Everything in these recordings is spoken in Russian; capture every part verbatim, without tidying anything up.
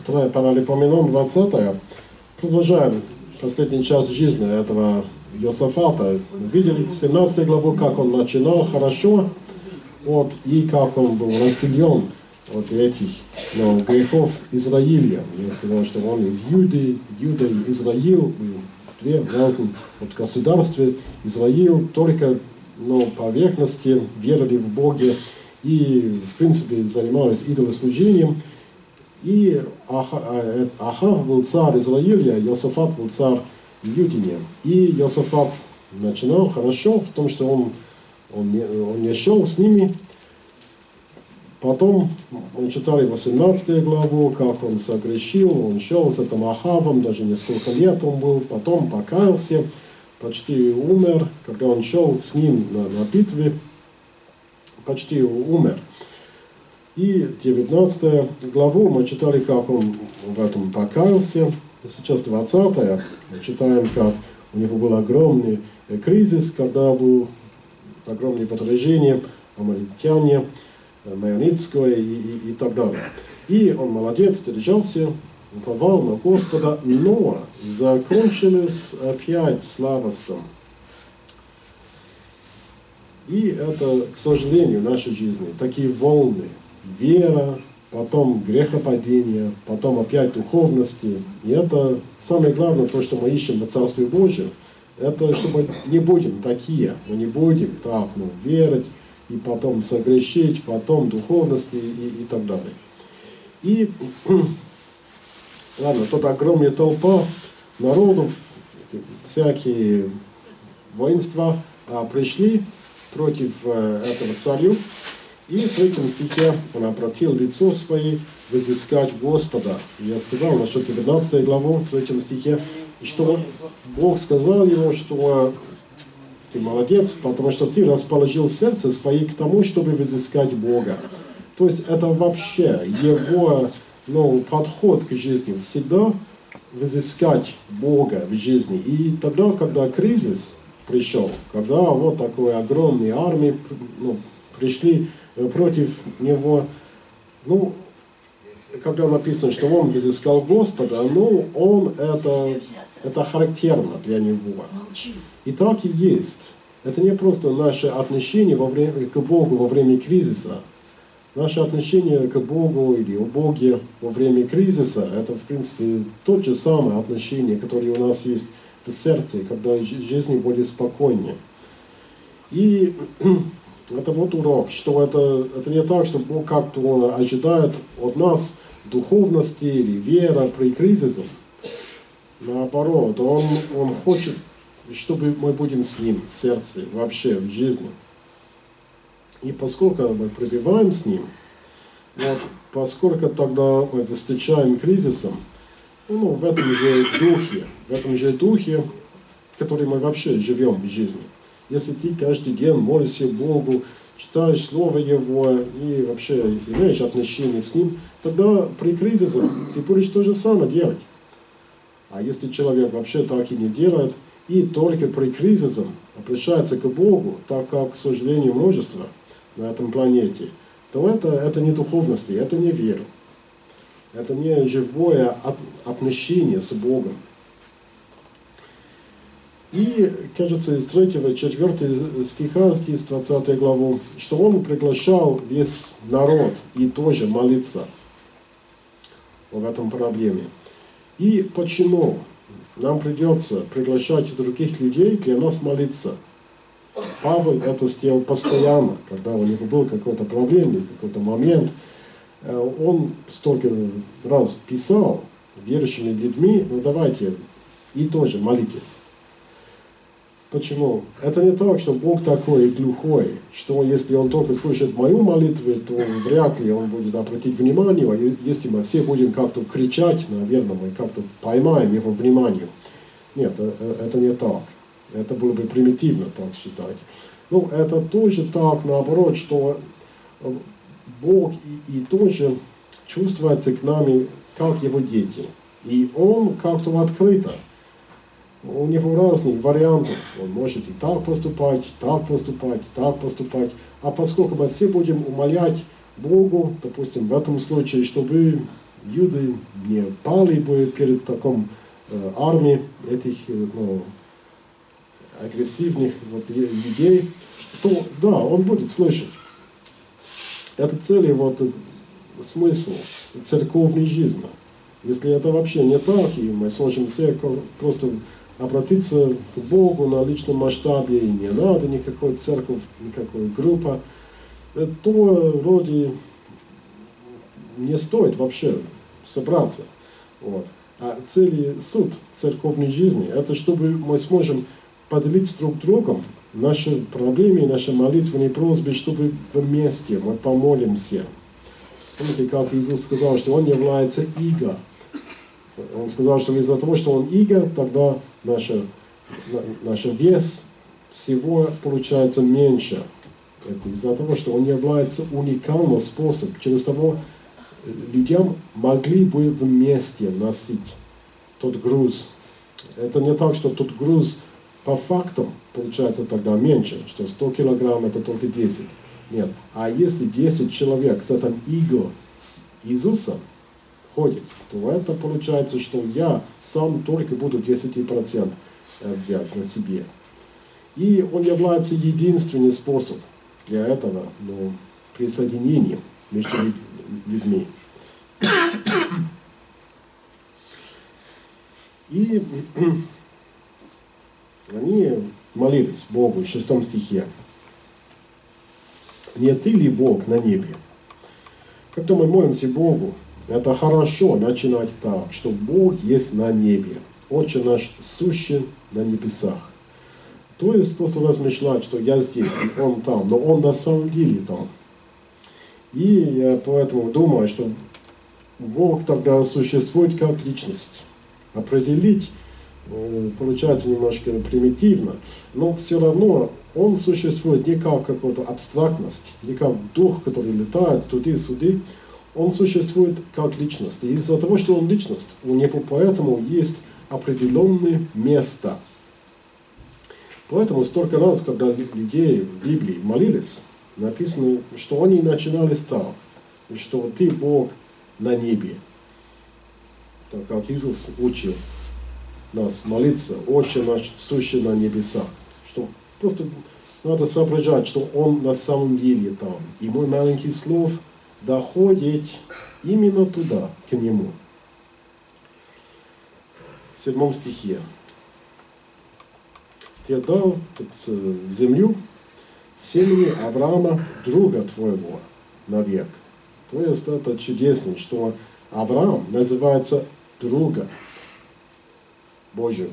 вторая Паралипоменон, двадцатая. Продолжаем последний час жизни этого Иосафата. Видели семнадцатую главу, как он начинал хорошо, вот, и как он был разделен от этих ну, грехов Израиля. Я сказал, что он из Юды, Юда и Израиль, две разных вот, государства. Израиль только ну, поверхности верили в Бога и, в принципе, занимались идолослужением. И Ахав был царь Израиля, Иосафат был царь Юдине. И Иосафат начинал хорошо в том, что он, он, не, он не шел с ними. Потом мы читали восемнадцатую главу, как он согрешил, он шел с этим Ахавом, даже несколько лет он был, потом покаялся, почти умер, когда он шел с ним на, на битве, почти умер. И девятнадцатую главу мы читали, как он в этом покаялся. Сейчас двадцатая. Мы читаем, как у него был огромный кризис, когда был огромное поражение амаликитяне, Майоницкого и, и, и так далее. И он молодец, держался, уповал на Господа, но закончилось опять слабостом. И это, к сожалению, в нашей жизни такие волны. Вера, потом грехопадение, потом опять духовности. И это самое главное, то, что мы ищем в Царстве Божьем, это чтобы не будем такие, мы не будем так, ну, верить, и потом согрешить, потом духовности и, и так далее. И, ладно, тут огромная толпа народов, всякие воинства а, пришли против а, этого царя. И в третьем стихе он обратил лицо свое взыскать Господа. Я сказал насчет девятнадцатой главы, в третьем стихе, что Бог сказал ему, что ты молодец, потому что ты расположил сердце свое к тому, чтобы взыскать Бога. То есть это вообще его ну, подход к жизни, всегда взыскать Бога в жизни. И тогда, когда кризис пришел, когда вот такой огромной армии ну, пришли против него, ну, когда написано, что он взыскал Господа, ну, он это, это характерно для него. И так и есть. Это не просто наше отношение во время, к Богу во время кризиса. Наше отношение к Богу или о Боге во время кризиса, это, в принципе, то же самое отношение, которое у нас есть в сердце, когда жизнь более спокойнее. И это вот урок, что это, это не так, что Бог как-то ожидает от нас духовности или вера при кризисе. Наоборот, Он, он хочет, чтобы мы будем с Ним в сердце, вообще в жизни. И поскольку мы пребываем с Ним, вот, поскольку тогда мы встречаем кризисом, ну, в этом же духе, в этом же духе, в котором мы вообще живем в жизни. Если ты каждый день молишься Богу, читаешь Слово Его и вообще имеешь отношения с Ним, тогда при кризисе ты будешь то же самое делать. А если человек вообще так и не делает, и только при кризисе обращается к Богу, так как, к сожалению, множество на этом планете, то это, это не духовность, это не вера. Это не живое отношение с Богом. И, кажется, из третьего, четвёртого стиха, из двадцатой главы, что он приглашал весь народ и тоже молиться об этом проблеме. И почему нам придется приглашать других людей для нас молиться? Павел это сделал постоянно, когда у него был какой-то проблема, какой-то момент. Он столько раз писал верующими людьми, ну давайте и тоже молитесь. Почему? Это не так, что Бог такой глухой, что если Он только слышит мою молитву, то вряд ли Он будет обратить внимание. А если мы все будем как-то кричать, наверное, мы как-то поймаем Его внимание. Нет, это не так. Это было бы примитивно так считать. Ну, это тоже так, наоборот, что Бог и, и тоже чувствуется к нами, как Его дети. И Он как-то открыто. У него разные варианты. Он может и так поступать, так поступать, так поступать. А поскольку мы все будем умолять Богу, допустим, в этом случае, чтобы юды не пали бы перед таком э, армией этих э, ну, агрессивных вот, людей, то да, он будет слышать. Это целый вот, смысл церковной жизни. Если это вообще не так, и мы сможем церковь просто обратиться к Богу на личном масштабе, и не надо никакой церковь, никакой группы, то вроде не стоит вообще собраться. Вот. А целый суд церковной жизни, это чтобы мы сможем поделить друг другом наши проблемы, наши молитвенные просьбы, чтобы вместе мы помолимся. Помните, как Иисус сказал, что Он является иго. Он сказал, что из-за того, что Он иго, тогда наш, наш вес всего получается меньше. Это из-за того, что Он является уникальным способом, через того людям могли бы вместе носить тот груз. Это не так, что тот груз по фактам получается тогда меньше, что сто килограмм это только десять. Нет. А если десять человек с этим иго Иисуса ходит, то это получается, что я сам только буду десять процентов взять на себе. И он является единственный способ для этого, ну, присоединения между людьми. И они молились Богу в шестом стихе. Не ты ли Бог на небе? Когда мы молимся Богу, это хорошо начинать так, что Бог есть на небе, Отче наш сущий на небесах. То есть просто размышлять, что я здесь, и Он там, но Он на самом деле там. И я поэтому думаю, что Бог тогда существует как личность. Определить получается немножко примитивно, но все равно Он существует не как какая-то абстрактность, не как дух, который летает туда-сюда. Он существует как личность. И из-за того, что Он личность, у Него поэтому есть определенное место. Поэтому столько раз, когда людей в Библии молились, написано, что они начинали так, что Ты Бог на небе. Так как Иисус учил нас молиться, Отче наш, сущий на небесах. Что просто надо соображать, что Он на самом деле там. И мой маленький слов доходит именно туда, к Нему. В седьмом стихе. Ты дал тут землю семени Авраама, друга твоего, навек. То есть это чудесно, что Авраам называется друга Божьего.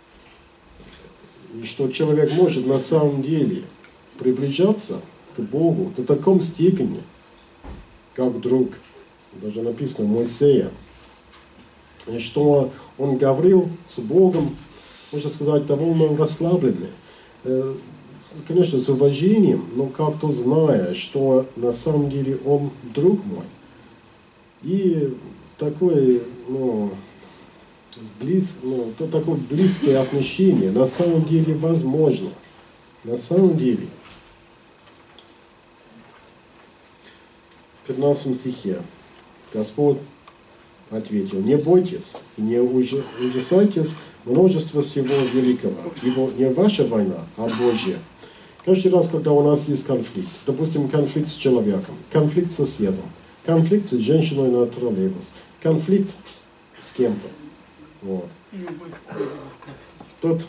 И что человек может на самом деле приближаться к Богу до такой степени, как друг. Даже написано Моисея. И что он говорил с Богом, можно сказать, довольно расслабленно. Конечно, с уважением, но как-то зная, что на самом деле он друг мой. И такое, ну, близ, ну, то такое близкое отношение на самом деле возможно. На самом деле. В пятнадцатом стихе Господь ответил: не бойтесь, не ужасайтесь множества всего великого, ибо не ваша война, а Божья. Каждый раз, когда у нас есть конфликт, допустим, конфликт с человеком, конфликт с соседом, конфликт с женщиной на троллейбус, конфликт с кем-то, вот. Тут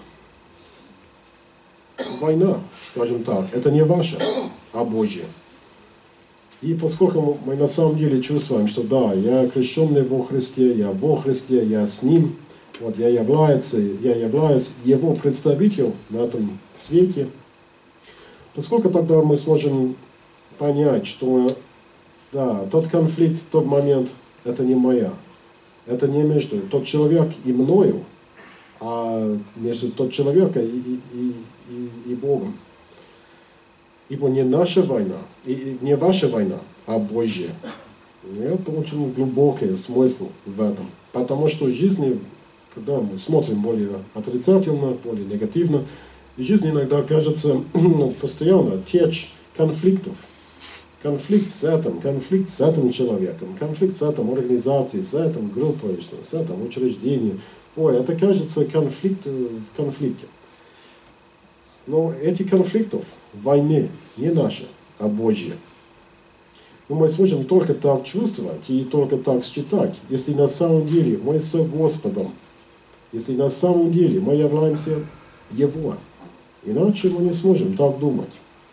война, скажем так, это не ваша, а Божья. И поскольку мы на самом деле чувствуем, что да, я крещенный во Христе, я во Христе, я с Ним, вот я являюсь, я являюсь Его представителем на этом свете, поскольку тогда мы сможем понять, что да, тот конфликт, тот момент, это не моя, это не между тот человек и мною, а между тот человека и, и, и, и Богом. Ибо не наша война, и не ваша война, а Божья. И это очень глубокий смысл в этом. Потому что в жизни, когда мы смотрим более отрицательно, более негативно, в жизни иногда кажется, ну, постоянно течь конфликтов. конфликт с этим, конфликт с этим человеком, конфликт с этим организацией, с этим группой, с этим учреждением. Ой, это кажется конфликт в конфликте. Но эти конфликты в войне не наши, а Божьи. Но мы сможем только так чувствовать и только так считать, если на самом деле мы с Господом, если на самом деле мы являемся Его. Иначе мы не сможем так думать.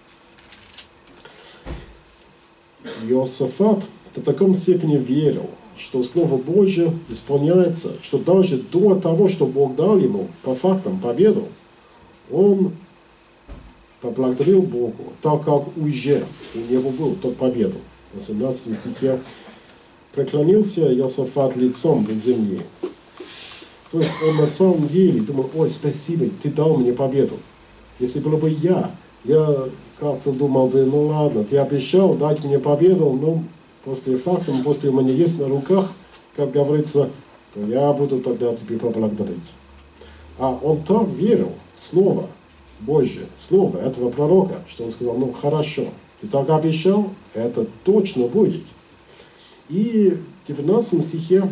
Иосафат до такой степени верил, что Слово Божье исполняется, что даже до того, что Бог дал ему по фактам победу, он поблагодарил Богу, так как уже у него был тот победу. В восемнадцатом стихе преклонился Иосафат лицом до земли. То есть он на самом деле думал: ой, спасибо, ты дал мне победу. Если было бы я, я как-то думал бы: ну ладно, ты обещал дать мне победу, но после факта, после у меня есть на руках, как говорится, то я буду тогда тебе поблагодарить. А он так верил в Слово Божье, Слово этого пророка, что он сказал: ну хорошо, ты так обещал, это точно будет. И в девятнадцатом стихе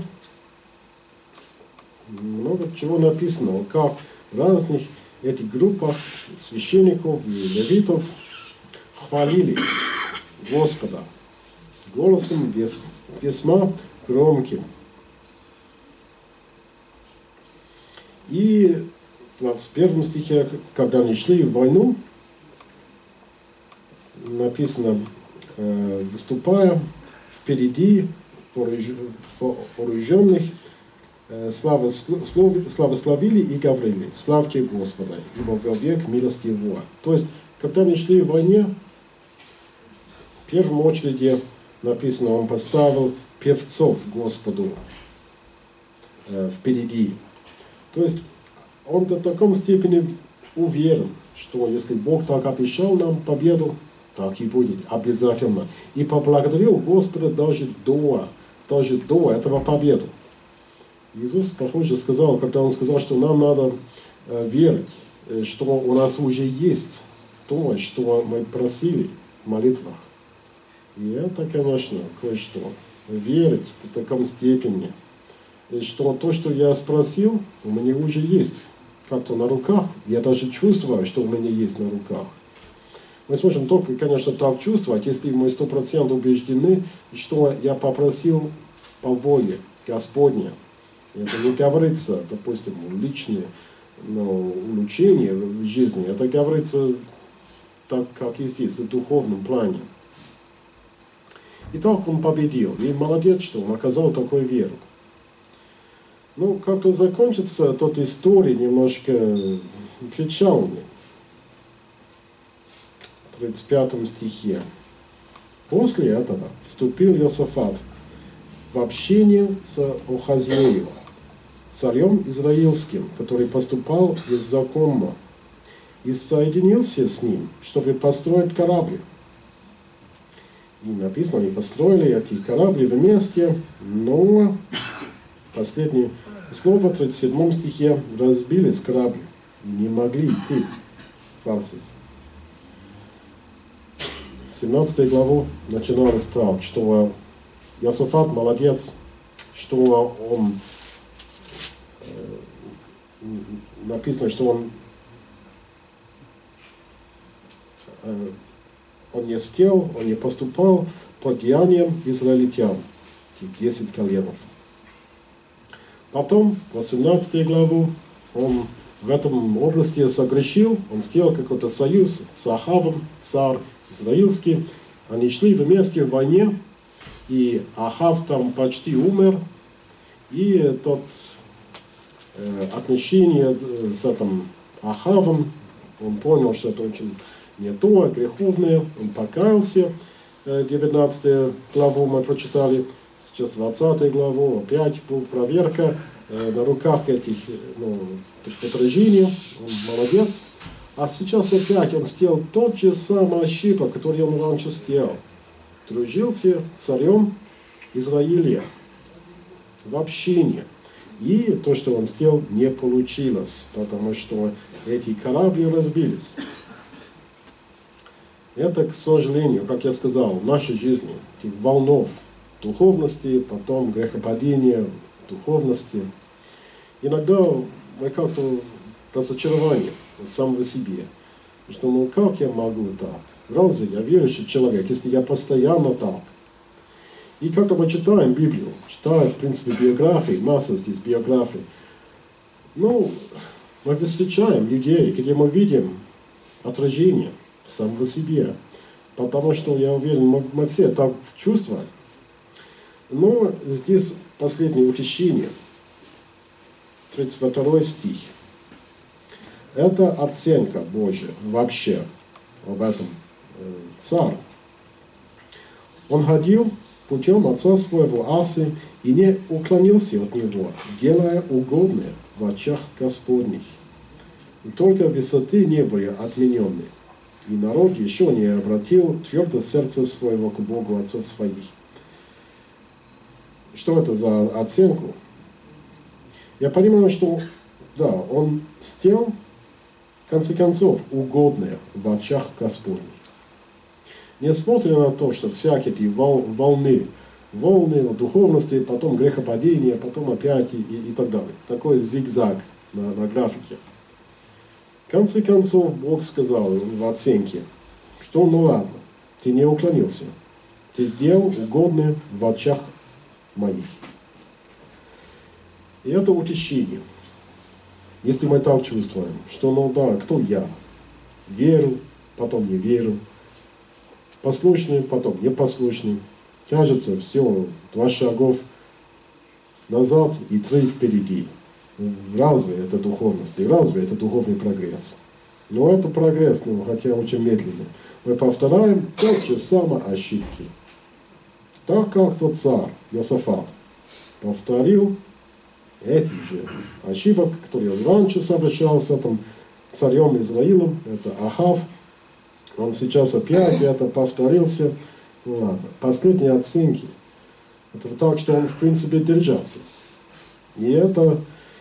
много чего написано, как в разных этих группах священников и левитов хвалили Господа голосом весьма громким. И в двадцать первом стихе, когда они шли в войну, написано: выступая впереди вооруженных, славословили и говорили: славьте Господа, ибо вовек милость Его. То есть, когда они шли в войне, в первом очереди написано, он поставил певцов Господу э, впереди. То есть, он до такой степени уверен, что если Бог так обещал нам победу, так и будет обязательно. И поблагодарил Господа даже до, даже до этого победы. Иисус, похоже, сказал, когда Он сказал, что нам надо э, верить, э, что у нас уже есть то, что мы просили в молитвах. И это, конечно, кое-что. Верить до такой степени, и что то, что я спросил, у меня уже есть как-то на руках. Я даже чувствую, что у меня есть на руках. Мы сможем только, конечно, так чувствовать, если мы сто процентов убеждены, что я попросил по воле Господня. Это не говорится, допустим, личное, ну, улучшение в жизни. Это говорится так, как есть, в духовном плане. И так он победил. И молодец, что он оказал такую веру. Ну, как-то закончится тот история немножко печальной. В тридцать пятом стихе. После этого вступил Иосафат в общение с Охазеем, царем израильским, который поступал беззаконно, и соединился с ним, чтобы построить корабль. И написано, они построили эти корабли вместе, но последнее слово в тридцать седьмом стихе: разбились корабли и не могли идти в Тарсис. семнадцатую главу начиналось так, что Иосафат молодец, что он, э, написано, что он, э, он не стел, он не поступал по деяниям израильтян, десять коленов. Потом, в восемнадцатую главу, он в этом области согрешил, он сделал какой-то союз с Ахавом, царь израильский. Они шли вместе в войне, и Ахав там почти умер, и тот э, отношение с этим Ахавом, он понял, что это очень не то, греховное, он покаялся. девятнадцатую главу мы прочитали, сейчас двадцатую главу, опять была проверка э, на руках этих ну, отражений, он молодец. А сейчас опять он сделал тот же самый ошибок, который он раньше сделал. Дружился с царем Израиля в общении. И то, что он сделал, не получилось, потому что эти корабли разбились. Это, к сожалению, как я сказал, в нашей жизни, этих волнов духовности, потом грехопадения, духовности. Иногда мы как-то разочарование самого себе. Что, ну как я могу так? Разве я верующий человек, если я постоянно так? И когда мы читаем Библию, читаем, в принципе, биографии, масса здесь биографий, ну, мы встречаем людей, где мы видим отражение самого себе. Потому что, я уверен, мы, мы все так чувствуем. Но здесь последнее утешение, тридцать второй стих. Это оценка Божья вообще об этом э, царь. Он ходил путем отца своего Асы и не уклонился от него, делая угодное в очах Господних. И только высоты не были отменены, и народ еще не обратил твердо сердце своего к Богу отцов своих. Что это за оценку? Я понимаю, что да, он сделал, в конце концов, угодное в очах Господних. Несмотря на то, что всякие эти волны, волны духовности, потом грехопадения, потом опять и, и, и так далее. Такой зигзаг на, на графике. В конце концов, Бог сказал в оценке, что ну ладно, ты не уклонился, ты делал угодное в очах моих. И это утешение. Если мы так чувствуем, что ну да, кто я? Веру, потом не веру. Послушный, потом непослушный. Кажется, все, два шагов назад и три впереди. Разве это духовность? И разве это духовный прогресс? Но это прогресс, ну, хотя очень медленно. Мы повторяем тот же самые ошибки. Так как тот царь Иосафат повторил эти же ошибок, которые он раньше совершался, там, царем Израилем, это Ахав. Он сейчас опять это повторился. Ну ладно, последние оценки. Это так, что он в принципе держался. И это,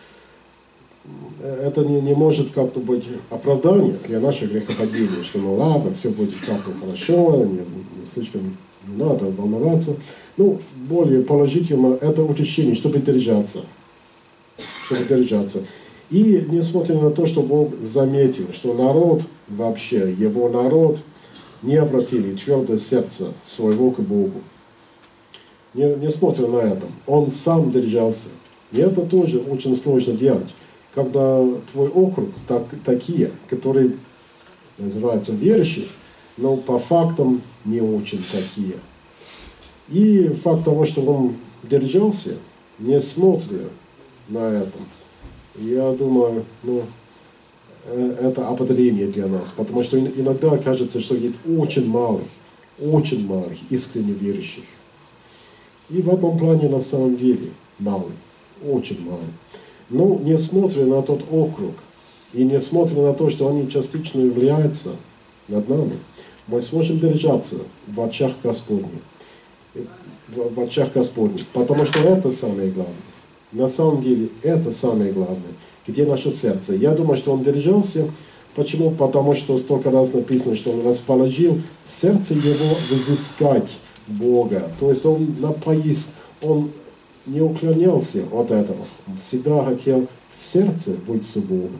это не, не может как-то быть оправданием для наших грехопадений, что ну ладно, все будет как-то хорошо, не, не слишком не надо волноваться. Ну, более положительно это утешение, чтобы держаться. Чтобы держаться. И несмотря на то, что Бог заметил, что народ вообще, его народ, не обратили твердое сердце своего к Богу. Не, несмотря на это, он сам держался. И это тоже очень сложно делать. Когда твой округ так, такие, которые называются верующие, но по фактам не очень такие. И факт того, что он держался, несмотря на это, я думаю, ну, это ободрение для нас, потому что иногда кажется, что есть очень малых, очень малых искренне верующих. И в этом плане на самом деле малый, очень малый. Но несмотря на тот округ, и несмотря на то, что они частично являются над нами, мы сможем держаться в очах Господних. В очах Господних, потому что это самое главное. На самом деле это самое главное. Где наше сердце? Я думаю, что он держался. Почему? Потому что столько раз написано, что он расположил сердце его взыскать Бога. То есть он на поиск, он не уклонялся от этого. Он всегда хотел в сердце быть с Богом.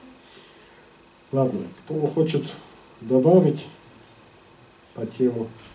Ладно, кто хочет добавить по тему?